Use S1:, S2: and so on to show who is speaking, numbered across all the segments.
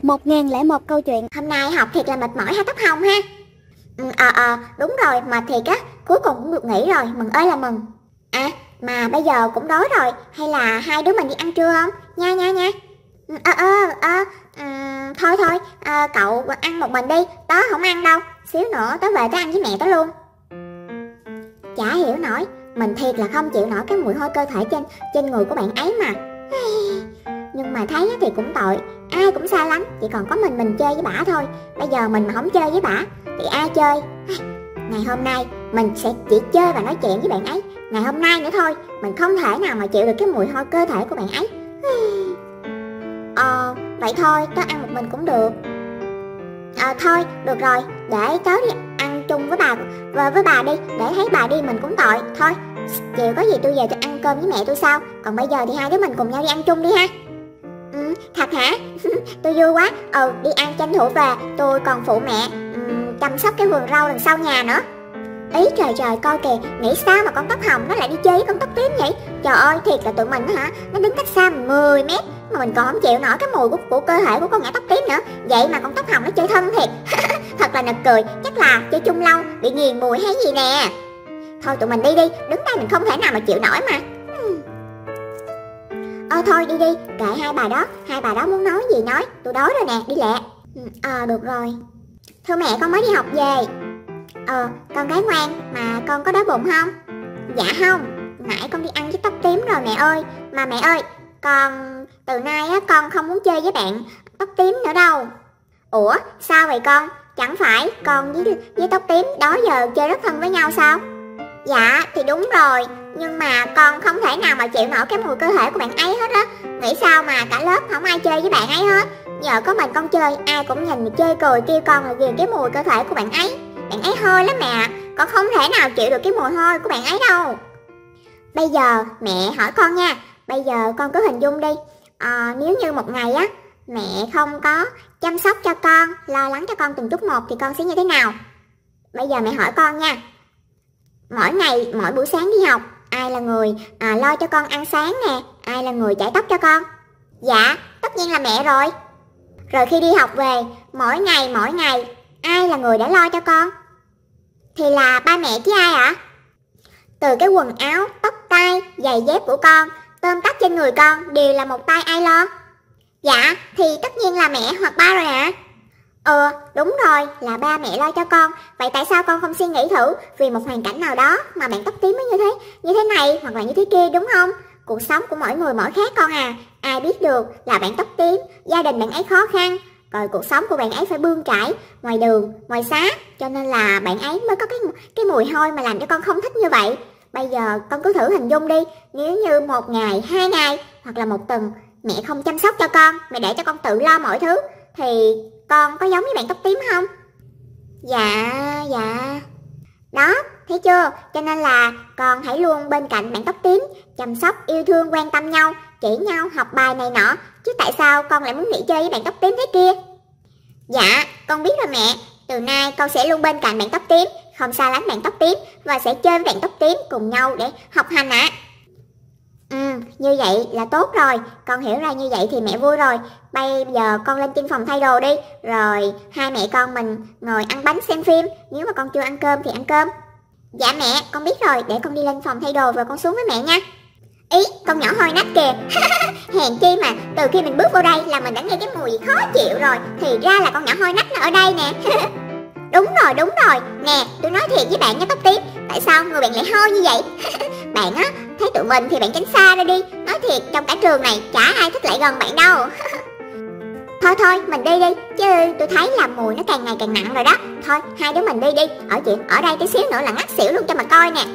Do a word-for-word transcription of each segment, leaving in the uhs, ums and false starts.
S1: một nghìn lẻ một câu chuyện.
S2: Hôm nay học thiệt là mệt mỏi ha Tóc Hồng ha. Ừ, ờ ờ đúng rồi, mệt thiệt á, cuối cùng cũng được nghỉ rồi, mừng ơi là mừng. À mà bây giờ cũng đói rồi, hay là hai đứa mình đi ăn trưa không? Nha nha nha. Ờ ờ ờ um, thôi thôi, à, cậu ăn một mình đi, tớ không ăn đâu, xíu nữa tớ về tớ ăn với mẹ tớ luôn. Chả hiểu nổi, mình thiệt là không chịu nổi cái mùi hôi cơ thể trên trên người của bạn ấy mà. Nhưng mà thấy thì cũng tội, ai cũng xa lắm, chỉ còn có mình mình chơi với bả thôi. Bây giờ mình mà không chơi với bả thì ai chơi? Ngày hôm nay mình sẽ chỉ chơi và nói chuyện với bạn ấy. Ngày hôm nay nữa thôi, mình không thể nào mà chịu được cái mùi hôi cơ thể của bạn ấy. Ờ, vậy thôi, tớ ăn một mình cũng được. Ờ, thôi, được rồi, để tớ đi ăn chung với bà với, với bà đi, để thấy bà đi mình cũng tội. Thôi, chiều có gì tôi về tôi ăn cơm với mẹ tôi sau. Còn bây giờ thì hai đứa mình cùng nhau đi ăn chung đi ha. Ừ, thật hả? Tôi vui quá. Ừ, đi ăn tranh thủ về, tôi còn phụ mẹ um, chăm sóc cái vườn rau đằng sau nhà nữa. Ý trời trời, coi kìa, nghĩ sao mà con Tóc Hồng nó lại đi chơi với con Tóc Tím vậy? Trời ơi, thiệt là tụi mình hả, nó đứng cách xa mình mười mét mà mình còn không chịu nổi cái mùi của, của cơ thể của con nhỏ Tóc Tím nữa. Vậy mà con Tóc Hồng nó chơi thân thiệt. Thật là nực cười, chắc là chơi chung lâu bị nghiền mùi hay gì nè. Thôi tụi mình đi đi, đứng đây mình không thể nào mà chịu nổi mà. Ờ thôi đi đi, kệ hai bà đó, hai bà đó muốn nói gì nói, tôi đói rồi nè, đi lẹ. Ờ được rồi. Thưa mẹ, con mới đi học về. Ờ, con gái ngoan, mà con có đói bụng không? Dạ không, nãy con đi ăn với Tóc Tím rồi mẹ ơi. Mà mẹ ơi, con từ nay á con không muốn chơi với bạn Tóc Tím nữa đâu. Ủa, sao vậy con? Chẳng phải con với, với Tóc Tím đó giờ chơi rất thân với nhau sao? Dạ, thì đúng rồi, nhưng mà con không thể nào mà chịu nổi cái mùi cơ thể của bạn ấy hết á. Nghĩ sao mà cả lớp không ai chơi với bạn ấy hết. Giờ có mình con chơi, ai cũng nhìn chơi cười kêu con là ghiền cái mùi cơ thể của bạn ấy. Bạn ấy hôi lắm mẹ, con không thể nào chịu được cái mùi hôi của bạn ấy đâu. Bây giờ mẹ hỏi con nha, bây giờ con cứ hình dung đi, à, nếu như một ngày á mẹ không có chăm sóc cho con, lo lắng cho con từng chút một thì con sẽ như thế nào? Bây giờ mẹ hỏi con nha, mỗi ngày, mỗi buổi sáng đi học, ai là người à, lo cho con ăn sáng nè, ai là người chải tóc cho con? Dạ, tất nhiên là mẹ rồi. Rồi khi đi học về, mỗi ngày, mỗi ngày, ai là người đã lo cho con? Thì là ba mẹ chứ ai ạ? Từ cái quần áo, tóc tai, giày dép của con, tôm tách trên người con đều là một tay ai lo? Dạ, thì tất nhiên là mẹ hoặc ba rồi ạ. À? Ừ, đúng rồi, là ba mẹ lo cho con. Vậy tại sao con không suy nghĩ thử vì một hoàn cảnh nào đó mà bạn Tóc Tím mới như thế, như thế này hoặc là như thế kia đúng không? Cuộc sống của mỗi người mỗi khác con à. Ai biết được là bạn Tóc Tím, gia đình bạn ấy khó khăn, rồi cuộc sống của bạn ấy phải bươn trải ngoài đường, ngoài xá, cho nên là bạn ấy mới có cái cái mùi hôi mà làm cho con không thích như vậy. Bây giờ con cứ thử hình dung đi, nếu như một ngày, hai ngày hoặc là một tuần mẹ không chăm sóc cho con, mẹ để cho con tự lo mọi thứ, thì con có giống với bạn Tóc Tím không? Dạ, dạ. Đó, thấy chưa? Cho nên là con hãy luôn bên cạnh bạn Tóc Tím, chăm sóc, yêu thương, quan tâm nhau, chỉ nhau, học bài này nọ. Chứ tại sao con lại muốn nghỉ chơi với bạn Tóc Tím thế kia? Dạ, con biết rồi mẹ. Từ nay con sẽ luôn bên cạnh bạn Tóc Tím, không xa lánh bạn Tóc Tím, và sẽ chơi với bạn Tóc Tím cùng nhau để học hành ạ. À. Ừ, như vậy là tốt rồi. Con hiểu ra như vậy thì mẹ vui rồi. Bây giờ con lên trên phòng thay đồ đi, rồi hai mẹ con mình ngồi ăn bánh xem phim. Nếu mà con chưa ăn cơm thì ăn cơm. Dạ mẹ, con biết rồi, để con đi lên phòng thay đồ rồi con xuống với mẹ nha. Ý, con nhỏ hôi nách kìa. Hèn chi mà từ khi mình bước vô đây là mình đã nghe cái mùi gì khó chịu rồi. Thì ra là con nhỏ hôi nách nó ở đây nè. Đúng rồi, đúng rồi. Nè, tôi nói thiệt với bạn nha Tóc Tím, tại sao người bạn lại hôi như vậy? Bạn á, thấy tụi mình thì bạn tránh xa ra đi. Nói thiệt, trong cả trường này chả ai thích lại gần bạn đâu. Thôi thôi, mình đi đi, chứ tôi thấy là mùi nó càng ngày càng nặng rồi đó. Thôi, hai đứa mình đi đi, ở chuyện ở đây tí xíu nữa là ngắt xỉu luôn cho mà coi nè.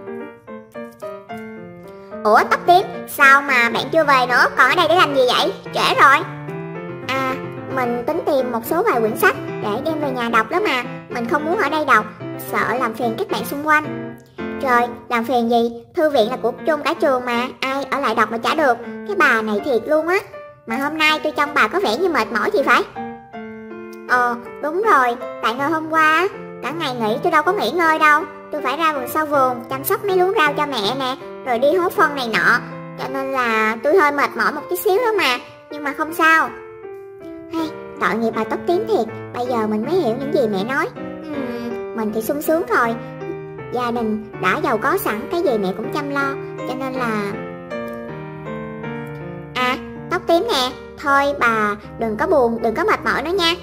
S2: Ủa Tóc Tím, sao mà bạn chưa về nữa, còn ở đây để làm gì vậy? Trễ rồi. À, mình tính tìm một số vài quyển sách để đem về nhà đọc đó mà. Mình không muốn ở đây đọc, sợ làm phiền các bạn xung quanh. Trời, làm phiền gì, thư viện là của chung cả trường mà, ai ở lại đọc mà chả được. Cái bà này thiệt luôn á. Mà hôm nay tôi trông bà có vẻ như mệt mỏi thì phải. Ờ, đúng rồi, tại ngày hôm qua cả ngày nghỉ tôi đâu có nghỉ ngơi đâu. Tôi phải ra vườn sau vườn chăm sóc mấy luống rau cho mẹ nè, rồi đi hốt phân này nọ, cho nên là tôi hơi mệt mỏi một chút xíu đó mà. Nhưng mà không sao. Hey, tội nghiệp bà tóc tím thiệt. Bây giờ mình mới hiểu những gì mẹ nói. uhm, Mình thì sung sướng rồi, gia đình đã giàu có sẵn, cái gì mẹ cũng chăm lo. Cho nên là... À, tóc tím nè, thôi bà đừng có buồn, đừng có mệt mỏi nữa nha.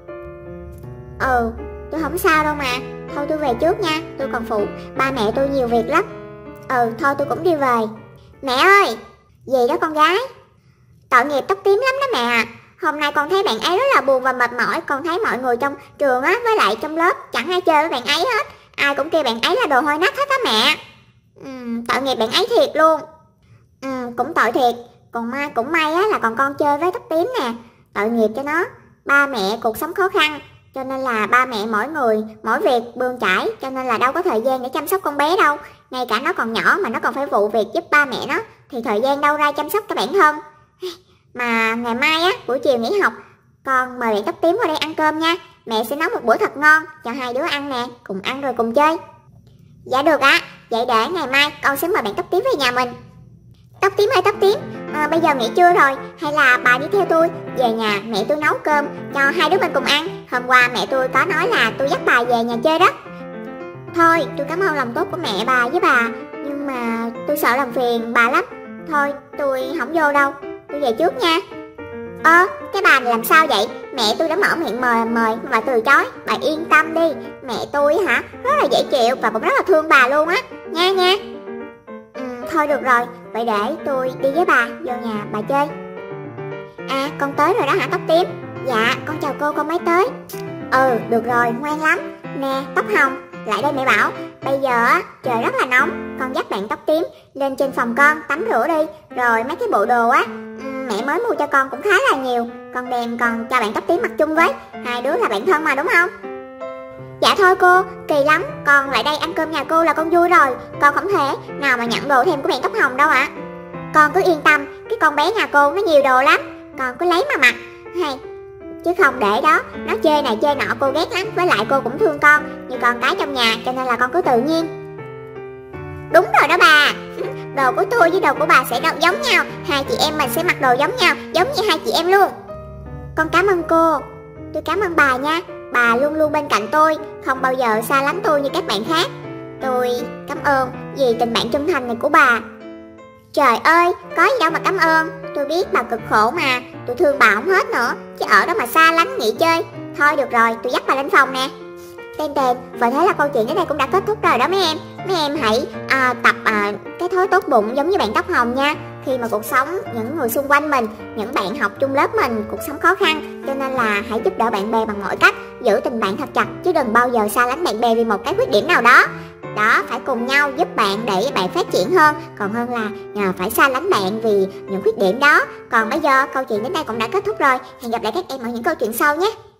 S2: Ừ, tôi không sao đâu mà. Thôi tôi về trước nha, tôi còn phụ ba mẹ tôi nhiều việc lắm. Ừ, thôi tôi cũng đi về. Mẹ ơi! Gì đó con gái? Tội nghiệp tóc tím lắm đó mẹ à. Hôm nay con thấy bạn ấy rất là buồn và mệt mỏi. Con thấy mọi người trong trường á, với lại trong lớp chẳng ai chơi với bạn ấy hết. Ai cũng kêu bạn ấy là đồ hôi nách hết á mẹ. ừ, Tội nghiệp bạn ấy thiệt luôn. ừ, Cũng tội thiệt. Còn ma cũng may á là còn con chơi với tóc tím nè. Tội nghiệp cho nó. Ba mẹ cuộc sống khó khăn, cho nên là ba mẹ mỗi người mỗi việc bươn chải, cho nên là đâu có thời gian để chăm sóc con bé đâu. Ngay cả nó còn nhỏ mà nó còn phải phụ việc giúp ba mẹ nó, thì thời gian đâu ra chăm sóc cho bản thân. Mà ngày mai á, buổi chiều nghỉ học, con mời bạn tóc tím qua đây ăn cơm nha. Mẹ sẽ nấu một bữa thật ngon cho hai đứa ăn nè, cùng ăn rồi cùng chơi. Dạ được ạ. Vậy để ngày mai con sẽ mời bạn tóc tím về nhà mình. Tóc tím ơi tóc tím, à, bây giờ nghỉ trưa rồi, hay là bà đi theo tôi về nhà mẹ tôi nấu cơm cho hai đứa mình cùng ăn. Hôm qua mẹ tôi có nói là tôi dắt bà về nhà chơi đó. Thôi tôi cảm ơn lòng tốt của mẹ bà với bà, nhưng mà tôi sợ làm phiền bà lắm. Thôi tôi không vô đâu, tôi về trước nha. Ơ, ờ, cái bà này làm sao vậy? Mẹ tôi đã mở miệng mời mời mà bà từ chối. Bà yên tâm đi, mẹ tôi hả, rất là dễ chịu và cũng rất là thương bà luôn á, nha nha. Ừ, thôi được rồi, vậy để tôi đi với bà vô nhà bà chơi. À, con tới rồi đó hả tóc tím? Dạ, con chào cô, con mới tới. Ừ, được rồi, ngoan lắm. Nè, tóc hồng, lại đây mẹ bảo. Bây giờ á, trời rất là nóng, con dắt bạn tóc tím lên trên phòng con tắm rửa đi. Rồi mấy cái bộ đồ á, mẹ mới mua cho con cũng khá là nhiều, con đem con cho bạn tóc tím mặc chung với. Hai đứa là bạn thân mà đúng không? Dạ thôi cô, kỳ lắm, con lại đây ăn cơm nhà cô là con vui rồi. Con không thể nào mà nhận đồ thêm của bạn tóc hồng đâu ạ. À. Con cứ yên tâm, cái con bé nhà cô nó nhiều đồ lắm, con cứ lấy mà mặc hay chứ không để đó nó chê này chê nọ, cô ghét lắm. Với lại cô cũng thương con như con cái trong nhà, cho nên là con cứ tự nhiên. Đúng rồi đó bà, đồ của tôi với đồ của bà sẽ đâu giống nhau, hai chị em mình sẽ mặc đồ giống nhau, giống như hai chị em luôn. Con cảm ơn cô. Tôi cảm ơn bà nha, bà luôn luôn bên cạnh tôi, không bao giờ xa lánh tôi như các bạn khác. Tôi cảm ơn vì tình bạn trung thành này của bà. Trời ơi, có gì đâu mà cảm ơn, tôi biết bà cực khổ mà, tôi thương bà không hết nữa, chứ ở đó mà xa lánh nghỉ chơi. Thôi được rồi, tôi dắt bà lên phòng nè. Tên tên, vậy thế là câu chuyện đến đây cũng đã kết thúc rồi đó mấy em. Mấy em hãy à, tập à, cái thói tốt bụng giống như bạn tóc hồng nha. Khi mà cuộc sống, những người xung quanh mình, những bạn học chung lớp mình, cuộc sống khó khăn, cho nên là hãy giúp đỡ bạn bè bằng mọi cách, giữ tình bạn thật chặt, chứ đừng bao giờ xa lánh bạn bè vì một cái khuyết điểm nào đó. Đó, phải cùng nhau giúp bạn để bạn phát triển hơn, còn hơn là à, phải xa lánh bạn vì những khuyết điểm đó. Còn bây giờ câu chuyện đến đây cũng đã kết thúc rồi. Hẹn gặp lại các em ở những câu chuyện sau nhé.